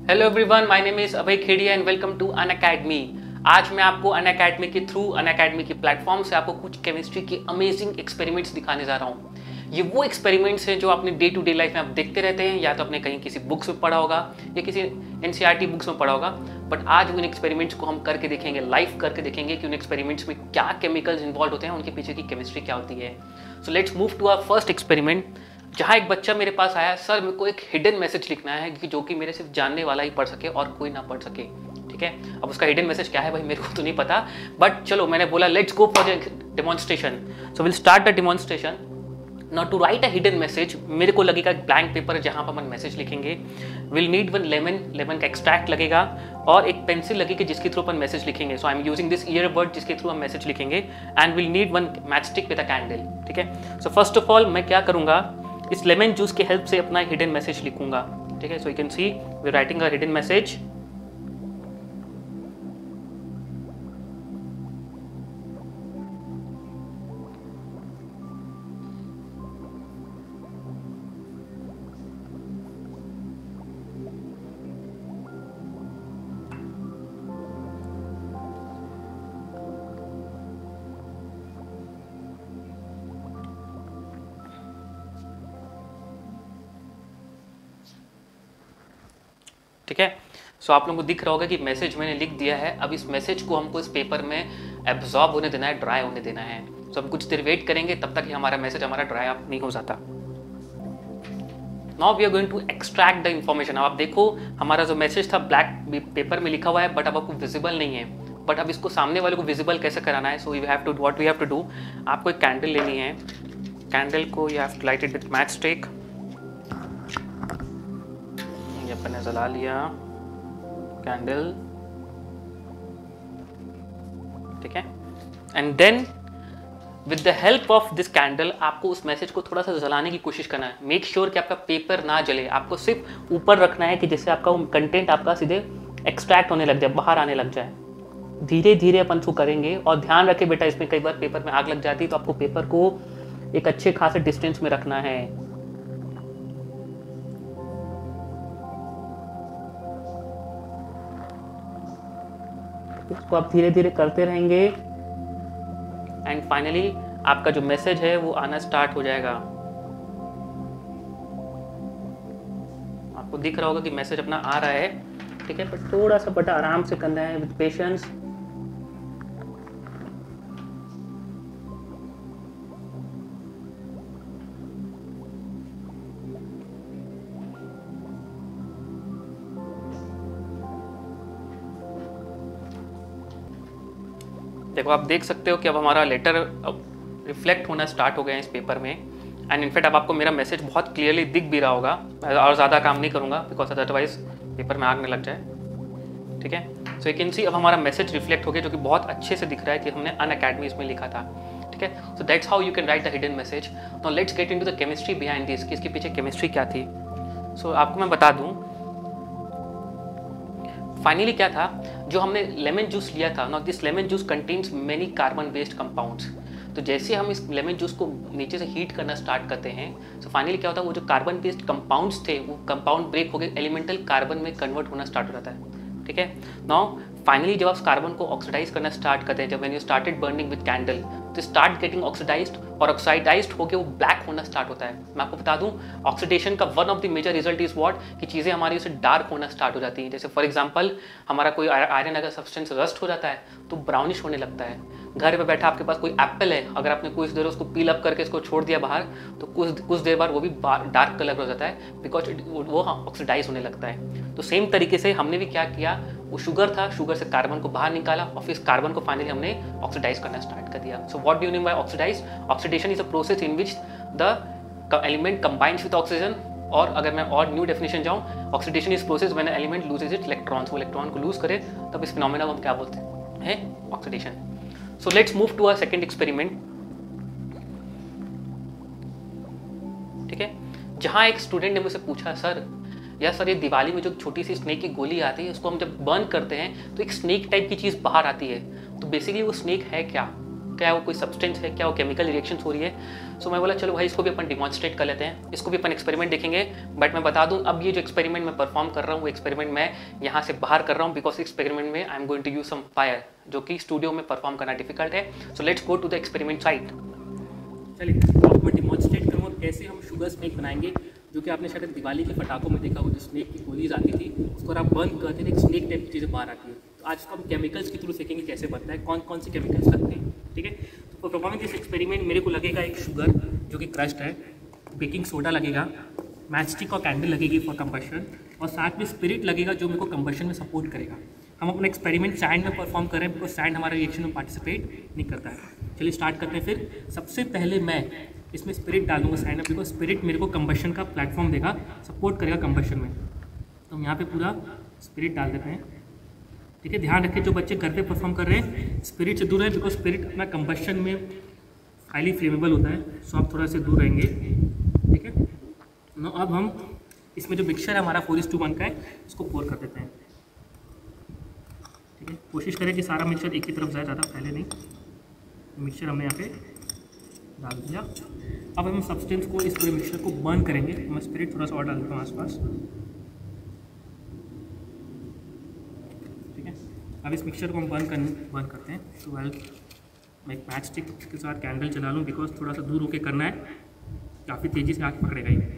Hello everyone, my name is Abhay Khedia and welcome to Unacademy. आज मैं आपको अनअकैडमी के थ्रू अनअकैडमी की प्लेटफॉर्म से आपको कुछ केमिस्ट्री की अमेजिंग एक्सपेरिमेंट्स दिखाने जा रहा हूँ। ये वो एक्सपेरिमेंट्स हैं जो अपने डे टू डे लाइफ में आप देखते रहते हैं, या तो आपने कहीं किसी बुक्स में पढ़ा होगा या किसी एनसीईआरटी बुक्स में पढ़ा होगा। बट आज उन एक्सपेरिमेंट्स को हम करके देखेंगे, लाइव करके देखेंगे कि उन एक्सपेरिमेंट्स में क्या केमिकल्स इन्वॉल्व होते हैं, उनके पीछे की केमिस्ट्री क्या होती है। So let's move to our first experiment, जहाँ एक बच्चा मेरे पास आया, सर मेरे को एक हिडन मैसेज लिखना है कि जो कि मेरे सिर्फ जानने वाला ही पढ़ सके और कोई ना पढ़ सके। ठीक है, अब उसका हिडन मैसेज क्या है भाई मेरे को तो नहीं पता, बट चलो मैंने बोला let's go for the demonstration. So will start the demonstration. Not to write a hidden message, मेरे को लगेगा ब्लैंक पेपर जहाँ पर हम मैसेज लिखेंगे। विल नीड वन लेमन का एक्सट्रैक्ट लगेगा और एक पेंसिल लगेगी जिसके थ्रू अपन मैसेज लिखेंगे। So I am using this earbud जिसके थ्रू हम मैसेज लिखेंगे। And will need one match stick with a candle. ठीक है, सो फर्स्ट ऑफ ऑल मैं क्या करूँगा, इस लेमन जूस की हेल्प से अपना हिडन मैसेज लिखूंगा। ठीक है, so you can see we writing a hidden message. ठीक है, सो आप लोगों को दिख रहा होगा कि मैसेज मैंने लिख दिया है। अब इस मैसेज को हमको इस पेपर में एब्जॉर्ब होने देना है, ड्राई होने देना है। सो हम कुछ देर वेट करेंगे, तब तक हमारा मैसेज हमारा ड्राई अप नहीं हो जाता। Now we are going to extract the information. अब आप देखो हमारा जो मैसेज था ब्लैक पेपर में लिखा हुआ है, बट अब आपको विजिबल नहीं है। बट अब इसको सामने वाले को विजिबल कैसे कराना है, so you have to what we have to do, आपको एक कैंडल लेनी है। कैंडल को you have to light it with match stick. ये अपन ने जला लिया कैंडल। ठीक है, and then with the help of this candle आपको उस मैसेज को थोड़ा सा जलाने की कोशिश करना है। मेक श्योर कि आपका पेपर ना जले, आपको सिर्फ ऊपर रखना है कि जिससे आपका कंटेंट आपका सीधे एक्सट्रैक्ट होने लग जाए, बाहर आने लग जाए। धीरे धीरे अपन उसको करेंगे। और ध्यान रखें बेटा, इसमें कई बार पेपर में आग लग जाती है, तो आपको पेपर को एक अच्छे खासे डिस्टेंस में रखना है। इसको आप धीरे धीरे करते रहेंगे एंड फाइनली आपका जो मैसेज है वो आना स्टार्ट हो जाएगा। आपको दिख रहा होगा कि मैसेज अपना आ रहा है। ठीक है, पर थोड़ा सा बटा आराम से करना है, विद पेशेंस। देखो आप देख सकते हो कि अब हमारा लेटर रिफ्लेक्ट होना स्टार्ट हो गया है इस पेपर में। एंड इनफैक्ट अब आपको मेरा मैसेज बहुत क्लियरली दिख भी रहा होगा। मैं और ज़्यादा काम नहीं करूँगा बिकॉज अदरवाइज पेपर में आग न लग जाए। ठीक है, सो यू कैन सी अब हमारा मैसेज रिफ्लेक्ट हो गया, जो कि बहुत अच्छे से दिख रहा है कि हमने अनअकैडमी इसमें लिखा था। ठीक है, so that's how you can write the hidden message. Now let's get into the chemistry behind this, कि इसके पीछे केमिस्ट्री क्या थी। सो आपको मैं बता दूँ फाइनली क्या था, जो हमने लेमन जूस लिया था। Now this lemon juice contains many carbon based compounds. तो जैसे हम इस लेमन जूस को नीचे से हीट करना स्टार्ट करते हैं, सो फाइनली क्या होता है, वो जो कार्बन बेस्ड कंपाउंड्स थे वो कंपाउंड ब्रेक हो गए, एलिमेंटल कार्बन में कन्वर्ट होना स्टार्ट हो जाता है। ठीक है, नाउ फाइनली जब आप कार्बन को ऑक्सीडाइज करना स्टार्ट करते हैं, जब when you started burning with candle, तो स्टार्ट गेटिंग ऑक्सीडाइज्ड, और ऑक्सीडाइज्ड होकर वो ब्लैक होना स्टार्ट होता है। मैं आपको बता दूं ऑक्सीडेशन का one of the major result is what, कि चीज़ें हमारी उसे डार्क होना स्टार्ट हो जाती हैं। जैसे फॉर एग्जांपल हमारा कोई आयरन अगर सब्सटेंस रस्ट हो जाता है तो ब्राउनिश होने लगता है। घर पे बैठा आपके पास कोई एप्पल है, अगर आपने कुछ देर उसको पील अप करके इसको छोड़ दिया बाहर, तो कुछ देर बाद वो भी डार्क कलर हो जाता है, बिकॉज वो ऑक्सीडाइज होने लगता है। तो सेम तरीके से हमने भी क्या किया, वो शुगर था, शुगर से कार्बन को बाहर निकाला और फिर कार्बन को फाइनली हमने ऑक्सीडाइज करना स्टार्ट कर दिया। So what do you mean by oxidize? Oxidation is a process in which the element combines with oxygen, और अगर मैं और न्यू डेफिनेशन जाऊँ, oxidation is process when element loses its electrons. वो इलेक्ट्रॉन को लूज करे तब इस फिनोमेना को हम क्या बोलते हैं, oxidation. So let's move to a second experiment. ठीक है, जहां एक स्टूडेंट ने मुझसे पूछा, सर ये दिवाली में जो छोटी सी स्नेक की गोली आती है, उसको हम जब बर्न करते हैं तो एक स्नेक टाइप की चीज़ बाहर आती है, तो बेसिकली वो स्नेक है क्या? क्या वो कोई सब्सटेंस है, क्या वो केमिकल रिएक्शन हो रही है। सो मैं बोला चलो भाई इसको भी अपन डिमॉन्स्ट्रेट कर लेते हैं, इसको भी अपन एक्सपेरिमेंट देखेंगे। बट मैं बता दूं अब ये जो एक्सपेरिमेंट मैं परफॉर्म कर रहा हूँ वो एक्सपेरिमेंट मैं यहाँ से बाहर कर रहा हूँ, बिकॉज एक्सपेरिमेंट में I am going to use some fire, जो कि स्टूडियो में परफॉर्म करना डिफिकल्ट है। So let's go to the experiment site. चलिए आपको मैं डिमॉन्स्ट्रेट करूँगा कैसे हम शुगर स्नेक बनाएंगे, जो कि आपने शायद दिवाली के पटाखों में देखा हो, जो स्नेक की गोलीज आती थी उसको आप बंद करते थे, एक स्नेक टाइप की चीज़ें बाहर आती है। तो आज तो हम केमिकल्स के थ्रू सीखेंगे कैसे बनता है, कौन कौन से केमिकल्स लगते हैं, ठीक है। तो परफॉर्मिंग दिस एक्सपेरिमेंट मेरे को लगेगा एक शुगर जो कि क्रश्ड है, बेकिंग सोडा लगेगा, मैच स्टिक और कैंडल लगेगी फॉर कंबशन, और साथ में स्पिरिट लगेगा जो मेरे को कंबशन में सपोर्ट करेगा। हम अपना एक्सपेरिमेंट सैंड में परफॉर्म कर रहे हैं, बिकॉज सैंड हमारे रिएक्शन में पार्टिसिपेट नहीं करता है। चलिए स्टार्ट करते हैं। फिर सबसे पहले मैं इसमें स्पिरिट डाल दूँगा सैंड में, बिकॉज स्पिरिट मेरे को कंबशन का प्लेटफॉर्म देगा, सपोर्ट करेगा कंबशन में। तो हम यहाँ पे पूरा स्पिरिट डाल देते हैं, ठीक है। ध्यान रखें जो बच्चे घर पे परफॉर्म कर रहे हैं स्पिरिट से दूर है, बिकॉज स्पिरिट अपना कंबशन में हाईली फ्लेमेबल होता है, सो आप थोड़ा से दूर रहेंगे, ठीक है। नो अब हम इसमें जो मिक्सचर है हमारा 4:1 का है, इसको पोर कर देते हैं, ठीक है। कोशिश करें कि सारा मिक्सचर एक ही तरफ जाए, ज़्यादा फैले नहीं। मिक्सचर हमने यहाँ पे डाल दिया। अब हम सब्सटेंस को, इस पूरे मिक्सचर को बर्न करेंगे। मैं स्पिरिट थोड़ा सा और डाल देता हूँ आसपास, ठीक है। अब इस मिक्सचर को हम बर्न करते हैं। तो मैं एक मैच स्टिक के साथ कैंडल चला लूँ, बिकॉज थोड़ा सा दूर होके करना है, काफ़ी तेज़ी से आग पकड़ेगा ये।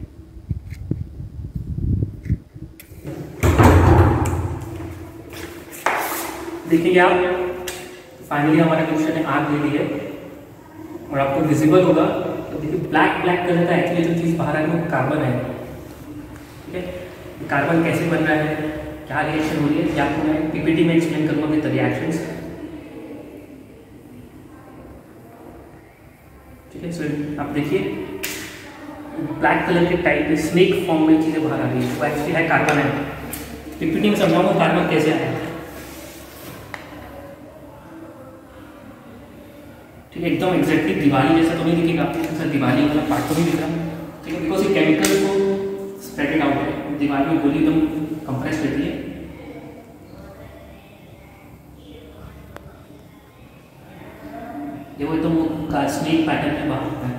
देखिए आप फाइनली हमारे मिक्सचर ने आग ले ली है, और आपको विजिबल होगा तो देखिए ब्लैक कलर का एक्चुअली जो चीज़ बाहर आ रही है वो कार्बन है, ठीक है। कार्बन कैसे बन रहा है, क्या रिएक्शन हो रही है, ये आपको मैं पीपीटी में एक्सप्लेन करूँगा विद द रिएक्शंस, ठीक है। सो आप देखिए ब्लैक कलर के टाइप के स्नेक फॉर्म में चीज़ें बाहर आ रही है, वो एक्चुअली है कार्बन है। पीपीटी में समझाऊंगा कार्बन कैसे आया, ठीक है। एकदम एग्जैक्टली दिवाली जैसा तो नहीं दिखेगा आपको, जैसा दिवाली वाला पार्ट तो नहीं दिख रहा, ठीक है, बिकॉज ये केमिकल को स्प्रेडेड आउट है। दिवाली में गोली एकदम कंप्रेस रहती है, ये वो एकदम स्नेक पैटर्न में बाहर आता है।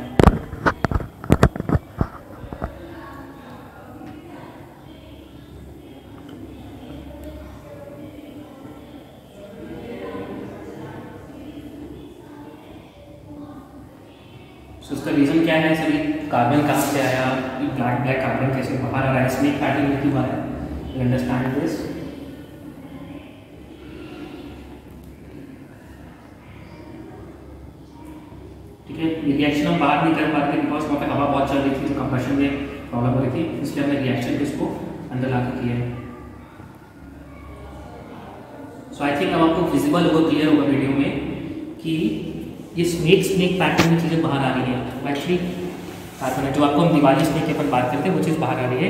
तो उसका रीज़न क्या है सभी, कार्बन कहाँ से आया, ब्लैक कार्बन कैसे बाहर आ रहा है, स्नेक पैटर्न में क्यों आ रहा है, यू अंडरस्टैंड दिस। ठीक है, रिएक्शन हम बाहर नहीं कर पाते बिकॉज वहाँ पे हवा बहुत चल रही थी, तो कंबशन में प्रॉब्लम हो रही थी, इसलिए हमने रिएक्शन को इसको अंदर ला के किया है। सो आई थिंक अब आपको विजिबल होगा, क्लियर होगा वीडियो में कि ये स्नेक पैटर्न में चीज़ें बाहर आ रही है। एक्चुअली कार्बन है, जो आपको हम दिवाली स्नेक के ऊपर बात करते हैं वो चीज़ बाहर आ रही है,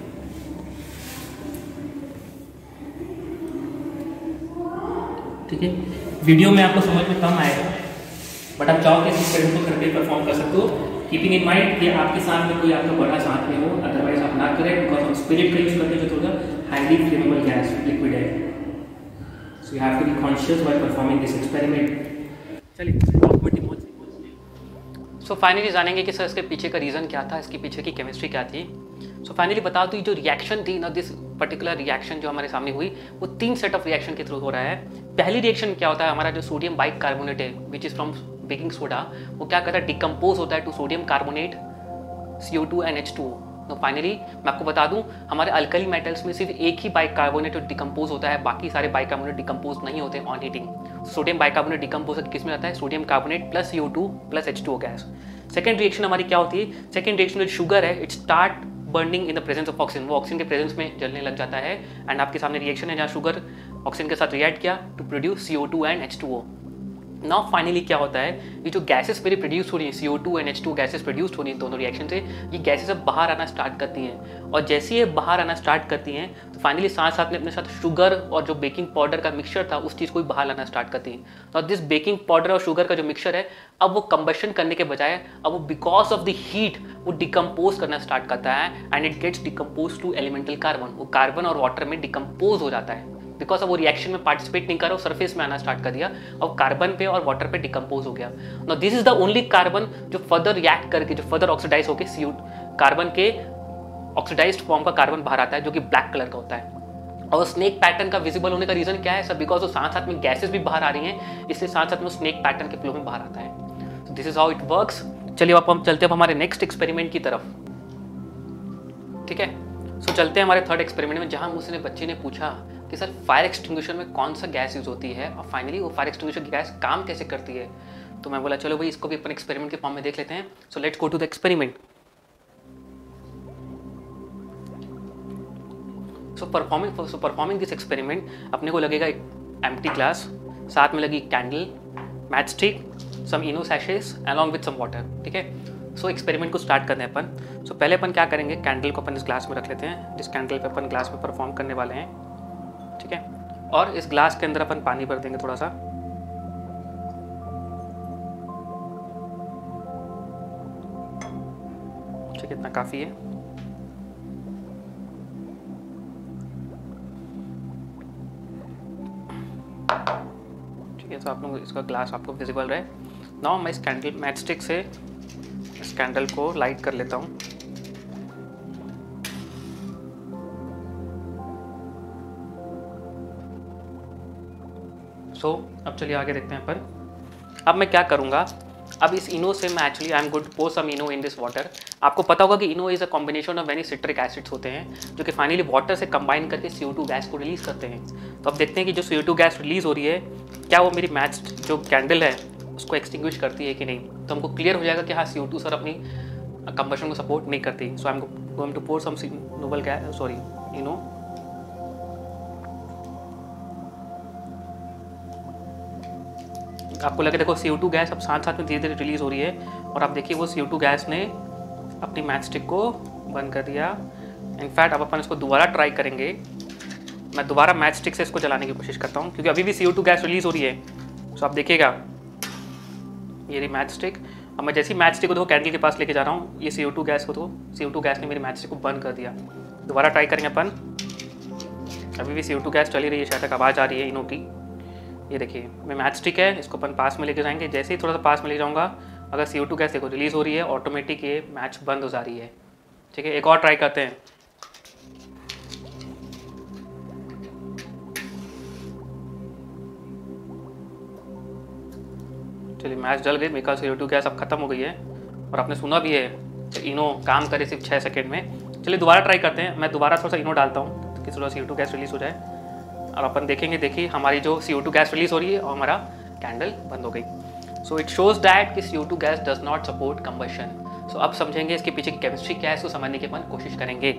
ठीक है। वीडियो में आपको समझ में कम आएगा, बट आप चाहो कि इस एक्सपेरिमेंट को करके परफॉर्म कर सकते हो, कीपिंग इन माइंड कि आपके साथ में कोई आपका बड़ा साथ में हो, अदरवाइज आप ना करें, बिकॉज हम स्पिरिट का यूज करते हैं जो थोड़ा हाईली फ्लेमेबल गैस लिक्विड है। So you have to be conscious while performing this experiment. चलिए सो फाइनली जानेंगे कि सर इसके पीछे का रीज़न क्या था, इसके पीछे की केमिस्ट्री क्या थी। सो फाइनली बता दूँ जो रिएक्शन थी ना, दिस पर्टिकुलर रिएक्शन जो हमारे सामने हुई वो 3 सेट ऑफ रिएक्शन के थ्रू हो रहा है। पहली रिएक्शन क्या होता है, हमारा जो सोडियम बाइकार्बोनेट है which is from baking soda, वो क्या करता है, डिकम्पोज होता है to sodium carbonate CO2 and H2O। तो फाइनली मैं आपको बता दूं हमारे अल्कली मेटल्स में सिर्फ एक ही बाइकार्बोनेट डिकम्पोज होता है, बाकी सारे बाइकार्बोनेट डिकम्पोज नहीं होते on heating. Sodium bicarbonate decompose किस में आता है, sodium carbonate plus CO2 plus H2O gas. Second reaction हमारी क्या होती है, सेकेंड रिएक्शन विद शुगर है, it start burning in the presence of oxygen, वो ऑक्सीजन के प्रेजेंस में जलने लग जाता है। एंड आपके सामने रिएक्शन है जहाँ शुगर ऑक्सीजन के साथ रिएक्ट किया to produce CO2 and H2O। Now finally क्या होता है, ये जो गैसेस मेरी प्रोड्यूस हो रही है, CO2 and H2 gases produce हो रही हैं दोनों रिएक्शन से, ये गैसेस अब बाहर आना स्टार्ट करती हैं, और जैसे ये बाहर आना स्टार्ट करती हैं तो फाइनली साथ साथ में अपने साथ शुगर और जो बेकिंग पाउडर का मिक्सचर था उस चीज़ को भी बाहर लाना स्टार्ट करती हैं। तो दिस बेकिंग पाउडर और शुगर का जो मिक्सचर है, अब वो कंबशन करने के बजाय अब वो बिकॉज ऑफ द हीट वो डिकम्पोज करना स्टार्ट करता है, and it gets decompose to elemental carbon, वो कार्बन और वाटर में डिकम्पोज हो जाता है। बिकॉज अब वो रिएक्शन में पार्टिसिपेट नहीं कर रहा, सरफेस में आना स्टार्ट कर दिया और कार्बन पे और वाटर पे डिकम्पोज हो गया। Now this is the only carbon जो फर्दर रिएक्ट करके, जो फर्दर ऑक्सीडाइज होकर कार्बन के ऑक्सीडाइज्ड फॉर्म का कार्बन बाहर आता है, जो कि ब्लैक कलर का होता है। और स्नेक पैटर्न का विजिबल होने का रीजन क्या है सर? बिकॉज वो साथ साथ में गैसेस भी बाहर आ रही हैं, इसलिए साथ साथ में स्नेक पैटर्न के फ्लो में बाहर आता है। This is how it works. चलिए अब हम चलते हैं हमारे नेक्स्ट एक्सपेरिमेंट की तरफ, ठीक है। सो चलते हैं हमारे थर्ड एक्सपेरिमेंट में, जहां मुझसे बच्चे ने पूछा कि सर फायर एक्सटिंग्विशर में कौन सा गैस यूज होती है और फाइनली वो फायर एक्सटिंग्विशर की गैस काम कैसे करती है। तो मैं बोला चलो भाई इसको भी अपन एक्सपेरिमेंट के फॉर्म में देख लेते हैं। So let's go to the experiment. So performing this experiment अपने को लगेगा एक एम्प्टी ग्लास, साथ में लगी candle, match stick, some Eno सैशेस अलॉन्ग विद सम वाटर, ठीक है। सो एक्सपेरिमेंट को स्टार्ट करते हैं अपन। सो पहले अपन क्या करेंगे, कैंडल को अपन इस ग्लास में रख लेते हैं, जिस कैंडल पे अपन ग्लास में परफॉर्म करने वाले हैं, ठीक है। और इस ग्लास के अंदर अपन पानी भर देंगे थोड़ा सा, ठीक है, इतना काफ़ी है। तो आप लोग इसका ग्लास आपको विजिबल रहे। नाउ मैं इस कैंडल मैच स्टिक से इस कैंडल को लाइट कर लेता हूँ। सो अब चलिए आगे देखते हैं अपन। अब मैं क्या करूँगा, अब इस इनो से मैं actually I am going to pour some Eno in this water. आपको पता होगा कि Eno is a combination of many citric acids होते हैं जो कि फाइनली वाटर से कंबाइन करके CO2 गैस को रिलीज करते हैं। तो अब देखते हैं कि जो CO2 गैस रिलीज हो रही है क्या वो मेरी मैच जो कैंडल है उसको एक्सटिंग्विश करती है कि नहीं। तो हमको क्लियर हो जाएगा कि हाँ CO2 सर अपनी कंबशन को सपोर्ट नहीं करती। So I am going to pour some noble gas Eno. आपको लगे देखो CO2 गैस अब साथ साथ में धीरे धीरे रिलीज हो रही है और आप देखिए वो CO2 गैस ने अपनी मैच स्टिक को बंद कर दिया। इनफैक्ट अब अपन इसको दोबारा ट्राई करेंगे। मैं दोबारा मैच स्टिक से इसको जलाने की कोशिश करता हूँ क्योंकि अभी भी CO2 गैस रिलीज हो रही है। सो आप देखिएगा ये रही मैच स्टिक। अब मैं जैसी मैच स्टिक को तो कैंडल के पास लेके जा रहा हूँ, ये CO2 गैस को तो CO2 गैस ने मेरी मैच स्टिक को बंद कर दिया। दोबारा ट्राई करेंगे अपन। अभी भी CO2 गैस चली रही है, शायद तक आवाज़ आ रही है इनो की। ये देखिए मैं मैच स्टिक है, इसको अपन पास में लेके जाएंगे। जैसे ही थोड़ा सा पास में ले जाऊँगा, अगर CO2 गैस देखो रिलीज़ हो रही है, ऑटोमेटिक ये मैच बंद हो जा रही है, ठीक है। एक और ट्राई करते हैं। चलिए मैच जल गई बिकॉज CO2 गैस अब खत्म हो गई है और आपने सुना भी है तो इनो काम करे सिर्फ 6 सेकेंड में। चलिए दोबारा ट्राई करते हैं। मैं दोबारा थोड़ा सा इनो डालता हूँ ताकि थोड़ा CO2 गैस रिलीज़ हो जाए और अपन देखेंगे। देखिए हमारी जो CO2 गैस रिलीज़ हो रही है और हमारा कैंडल बंद हो गई। सो इट शोज दैट कि CO2 gas does not support combustion. So अब समझेंगे इसके पीछे की केमिस्ट्री क्या है, इसको समझने की अपन कोशिश करेंगे।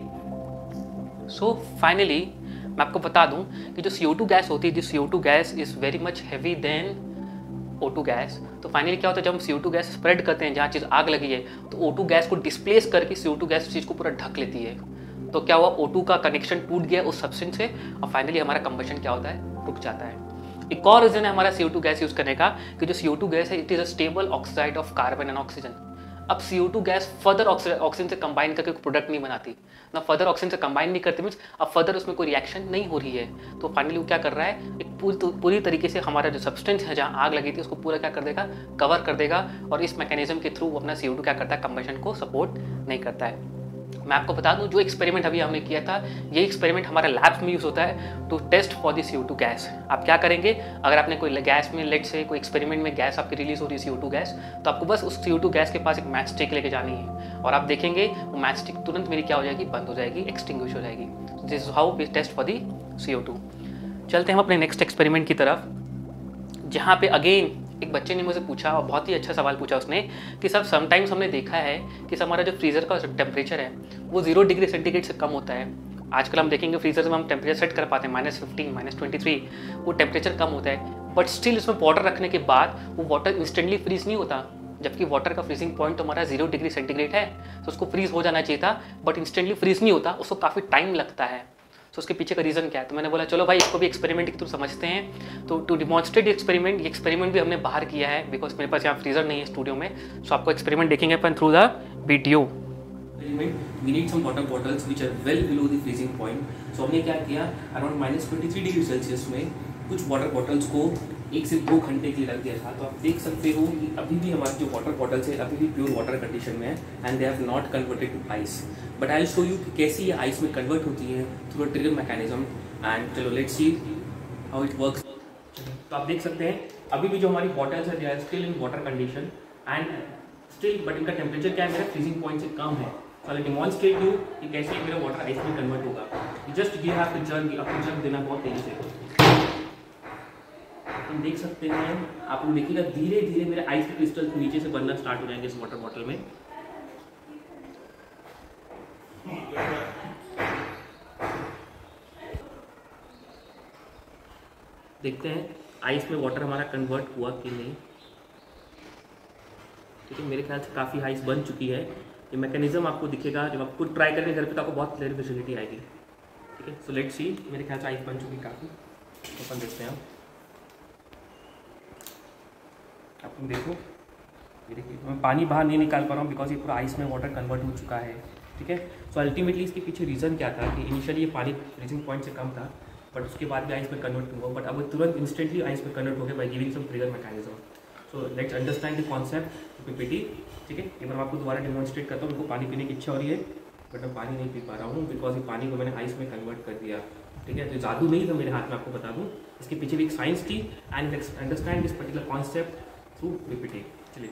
सो फाइनली मैं आपको बता दूं कि जो CO2 गैस होती है, this CO2 gas is very much heavy than O2 gas. तो फाइनली क्या होता है, जब हम CO2 गैस स्प्रेड करते हैं जहाँ चीज़ आग लगी है तो O2 गैस को डिस्प्लेस करके CO2 गैस चीज़ को पूरा ढक लेती है। तो क्या हुआ, O2 का कनेक्शन टूट गया उस सब्सटेंस से और फाइनली हमारा कंबशन क्या होता है, रुक जाता है। एक और रीजन है हमारा CO2 गैस यूज़ करने का कि जो CO2 गैस है it is a stable oxide of carbon and oxygen. अब CO2 गैस फर्दर ऑक्सीजन से कंबाइन करके प्रोडक्ट नहीं बनाती ना, फर्दर ऑक्सीजन से कंबाइन नहीं करती मीन्स अब फर्दर उसमें कोई रिएक्शन नहीं हो रही है। तो फाइनली वो क्या कर रहा है, एक पूरी तरीके से हमारा जो सब्सटेंस है जहाँ आग लगी थी उसको पूरा क्या कर देगा, कवर कर देगा और इस मैकेनिज्म के थ्रू अपना CO2 क्या करता है, कंबशन को सपोर्ट नहीं करता है। मैं आपको बता दूं जो एक्सपेरिमेंट अभी हमने किया था, ये एक्सपेरिमेंट हमारे लैब्स में यूज़ होता है to test for the CO2 gas. आप क्या करेंगे, अगर आपने कोई गैस में लेट से कोई एक्सपेरिमेंट में गैस आपकी रिलीज हो रही है CO2 गैस, तो आपको बस उस CO2 गैस के पास एक मैच स्टिक लेके जानी है और आप देखेंगे वो मैच स्टिक तुरंत मेरी क्या हो जाएगी, बंद हो जाएगी, एक्सटिंग्विश हो जाएगी। This is how we test for the CO2। चलते हैं हम अपने नेक्स्ट एक्सपेरिमेंट की तरफ, जहाँ पे अगेन एक बच्चे ने मुझे पूछा और बहुत ही अच्छा सवाल पूछा उसने कि सर समटाइम्स हमने देखा है कि हमारा जो फ्रीज़र का टेम्परेचर है वो 0 डिग्री सेंटीग्रेड से कम होता है। आजकल हम देखेंगे फ्रीज़र में हम टेम्परेचर सेट कर पाते हैं -15, -23, वो टेम्परेचर कम होता है, बट स्टिल उसमें वाटर रखने के बाद वो वाटर इंस्टेंटली फ्रीज नहीं होता, जबकि वाटर का फ्रीजिंग पॉइंट तो हमारा 0 डिग्री सेंटीग्रेड है। तो उसको फ्रीज हो जाना चाहिए था बट इंस्टेंटली फ्रीज नहीं होता, उसको काफ़ी टाइम लगता है। तो उसके पीछे का रीज़न क्या है, तो मैंने बोला चलो भाई इसको भी एक्सपेरिमेंट के थ्रू समझते हैं। तो टू डिमॉन्स्ट्रेट एक्सपेरिमेंट, ये एक्सपेरिमेंट भी हमने बाहर किया है बिकॉज मेरे पास यहाँ फ्रीज़र नहीं है स्टूडियो में। सो आपको एक्सपेरिमेंट देखेंगे अपन through the video. We need some water bottles which are well below the freezing point. So हमने क्या किया, अराउंड -23 डिग्री सेल्सियस में कुछ वाटर बॉटल्स को 1 से 2 घंटे के लिए रख दिया था। तो आप देख सकते हो कि अभी भी हमारी जो वाटर बॉटल्स है अभी भी प्योर वाटर कंडीशन में है and they have not converted to ice. But I will show you कि कैसे ये आइस में कन्वर्ट होती है through a trigger mechanism. And चलो let's see how it works. तो आप देख सकते हैं अभी भी जो हमारी बॉटल्स है they are still in water condition and still, but इनका टेम्परेचर क्या है, मेरा फ्रीजिंग पॉइंट से कम है। सो आई डेमोन्स्ट्रेट यू कि कैसे मेरा वाटर आइस में कन्वर्ट होगा। Just you have to jug, आपको जग देना बहुत तेजी से। तुम देख सकते हैं, आप लोग देखिएगा धीरे धीरे मेरे आइस के क्रिस्टल नीचे से बनना स्टार्ट हो जाएंगे इस वाटर बॉटल में। देखते हैं आइस में वाटर हमारा कन्वर्ट हुआ कि नहीं। ठीक है, मेरे ख्याल से काफ़ी आइस बन चुकी है। ये मैकेनिज्म आपको दिखेगा जब आप खुद ट्राई करेंगे घर पे तो आपको बहुत क्लियर विजिबिलिटी आएगी। ठीक है, सो लेट्स सी, मेरे ख्याल से आइस बन चुकी काफ़ी। अपन देखते हैं, आप देखो, ये देखिए मैं पानी बाहर नहीं निकाल पा रहा हूँ बिकॉज ये पूरा आइस में वाटर कन्वर्ट हो चुका है। ठीक है, सो अल्टीमेटली इसके पीछे रीज़न क्या था कि इनिशियली ये पानी फ्रीजिंग पॉइंट से कम था बट उसके बाद भी आइस में कन्वर्ट हुआ, बट अब तुरंत इंस्टेंटली आइस में कन्वर्ट हो गया by giving some trigger mechanism. So let's understand the concept PPT. ठीक है, एक बार मैं आपको दोबारा डेमोन्स्ट्रेट करता हूँ। उनको पानी पीने की इच्छा हो रही है बट मैं पानी नहीं पी पा रहा हूँ बिकॉज ये पानी को मैंने आइस में कन्वर्ट कर दिया। ठीक है, तो जादू नहीं था मेरे हाथ में, आपको बता दूँ इसके पीछे भी एक साइंस थी and understand this particular concept through PPT. चलिए,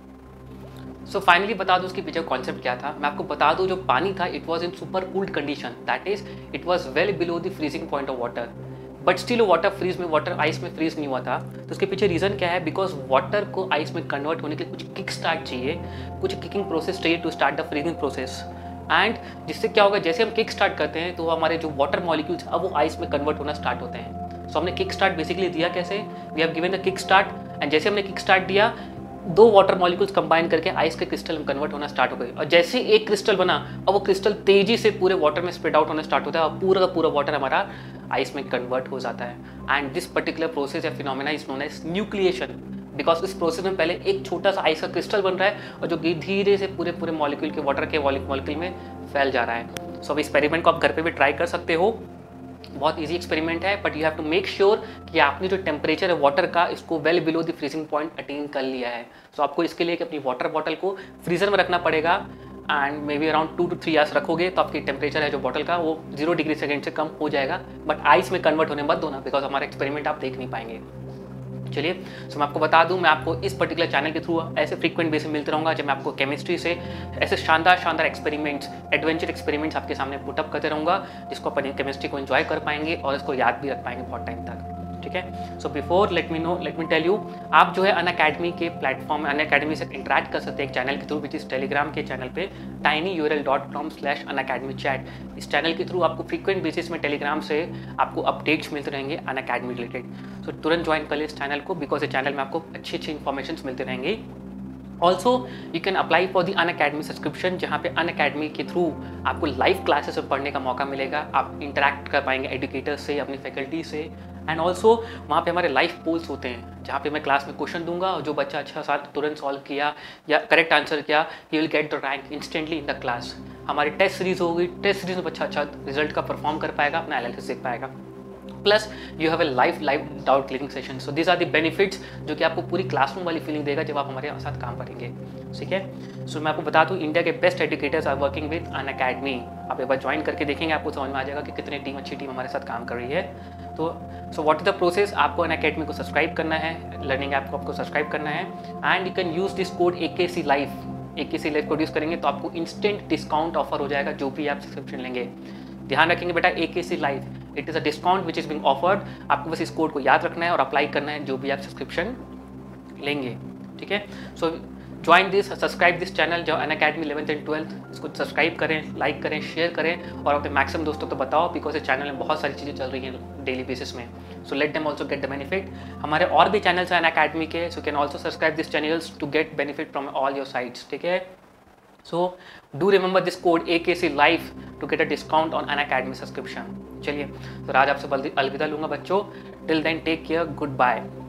सो फाइनली बता दूँ उसके पीछे कॉन्सेप्ट क्या था। मैं आपको बता दूँ जो पानी था it was in super cooled condition, that is it was well below the freezing point of water, but still water ice में फ्रीज नहीं हुआ था। तो उसके पीछे रीज़न क्या है, बिकॉज वाटर को आइस में कन्वर्ट होने के लिए कुछ किक स्टार्ट चाहिए, कुछ किकिंग प्रोसेस चाहिए to start the freezing process. And जिससे क्या होगा, जैसे हम किक स्टार्ट करते हैं तो हमारे जो वाटर मॉलिक्यूल्स अब वो आइस में कन्वर्ट होना स्टार्ट होते हैं। सो हमने किक स्टार्ट बेसिकली दिया कैसे, we have given the kick start and जैसे हमने किक स्टार्ट दिया 2 वाटर मॉलिक्यूल्स कंबाइन करके आइस के क्रिस्टल में कन्वर्ट होना स्टार्ट हो गए और जैसे एक क्रिस्टल बना अब वो क्रिस्टल तेजी से पूरे वाटर में स्प्रेड आउट होना स्टार्ट होता है और पूरा का पूरा वाटर हमारा आइस में कन्वर्ट हो जाता है। एंड दिस पर्टिकुलर प्रोसेस या phenomena is known as nucleation, because इस प्रोसेस में पहले एक छोटा सा आइस का क्रिस्टल बन रहा है और जो धीरे से पूरे मॉलिक्यूल के वाटर के मॉलिक्यूल में फैल जा रहा है। सो अब एक्सपेरिमेंट को आप घर पे भी ट्राई कर सकते हो, बहुत इजी एक्सपेरिमेंट है, but you have to make sure कि आपने जो टेम्परेचर है वाटर का इसको well below the freezing point attain कर लिया है। सो आपको इसके लिए अपनी वाटर बॉटल को फ्रीजर में रखना पड़ेगा and maybe around 2 to 3 hours रखोगे तो आपकी टेम्परेचर है जो बॉटल का वो 0 डिग्री सेकेंड से कम हो जाएगा। बट आइस में कन्वर्ट होने मत दो ना, बिकॉज हमारा एक्सपेरिमेंट आप देख नहीं पाएंगे। चलिए, सो मैं आपको बता दूं, मैं आपको इस पर्टिकुलर चैनल के थ्रू ऐसे फ्रीक्वेंट बेस में मिलते रहूँगा जब मैं आपको केमिस्ट्री से ऐसे शानदार एक्सपेरिमेंट्स, एडवेंचर एक्सपेरिमेंट्स आपके सामने पुटअप करते रहूँगा जिसको अपन केमिस्ट्री को एंजॉय कर पाएंगे और इसको याद भी रख पाएंगे बहुत टाइम तक। ठीक है, so before let me tell you, आप जो है अनअकैडमी के प्लेटफॉर्म अनअकैडमी से इंटरेक्ट कर सकते हैं एक चैनल के थ्रू विच इज़ टेलीग्राम के चैनल पे tinyurl.com/unacademychat। इस चैनल के थ्रू आपको फ्रीक्वेंट बेसिस में टेलीग्राम से आपको अपडेट्स मिलते रहेंगे अनअकैडमी रिलेटेड। सो तुरंत ज्वाइन कर ले इस चैनल को, बिकॉज इस चैनल में आपको अच्छी इन्फॉर्मेशन मिलते रहेंगे। Also you can apply for the Unacademy subscription, जहाँ पे अनअकैडमी के थ्रू आपको लाइव क्लासेस में पढ़ने का मौका मिलेगा, आप इंटरेक्ट कर पाएंगे एजुकेटर्स से, अपनी फैकल्टी से। एंड ऑल्सो वहाँ पे हमारे लाइव पोल्स होते हैं जहाँ पे मैं क्लास में क्वेश्चन दूंगा और जो बच्चा अच्छा साथ तुरंत सॉल्व किया या करेक्ट आंसर किया ही will get the rank instantly in the class. हमारी टेस्ट सीरीज होगी, टेस्ट सीरीज में बच्चा अच्छा रिजल्ट का परफॉर्म कर पाएगा, अपना एनालिसिस देख पाएगा। Plus you have a live doubt clearing session. So this are the benefits जो कि आपको पूरी क्लासरूम वाली फीलिंग देगा जब आप हमारे साथ काम करेंगे। ठीक है, सो मैं आपको बता दूं इंडिया के best educators are working with Unacademy. आप एक बार ज्वाइन करके देखेंगे, आपको समझ में आ जाएगा कि कितनी अच्छी टीम हमारे साथ काम कर रही है। तो so what is the process, आपको अनअकैडमी को सब्सक्राइब करना है, लर्निंग ऐप को आपको सब्सक्राइब करना है and you can use this code AKC live को यूज़ करेंगे तो आपको इंस्टेंट डिस्काउंट ऑफर हो जाएगा जो भी आप सब्सक्रिप्शन लेंगे। ध्यान रखेंगे बेटा, AKC live it is a discount which is being offered. आपको बस इस कोड को याद रखना है और अप्लाई करना है जो भी आप सब्सक्रिप्शन लेंगे। ठीक है, so join this, subscribe this channel जो अनअकैडमी 11th and 12th, इसको सब्सक्राइब करें, लाइक करें, शेयर करें और अपने मैक्सिमम दोस्तों को बताओ, बिकॉज इस चैनल में बहुत सारी चीज़ें चल रही हैं डेली बेसिस में। So let them also get the benefit. हमारे और भी चैनल्स हैं अनअकैडमी के, so can also subscribe this channels to get benefit from all your sites. ठीक है, so do remember this code AKC live to get a discount on Unacademy subscription। चलिए, तो आज आपसे अलविदा लूँगा बच्चों। Till then take care, good bye.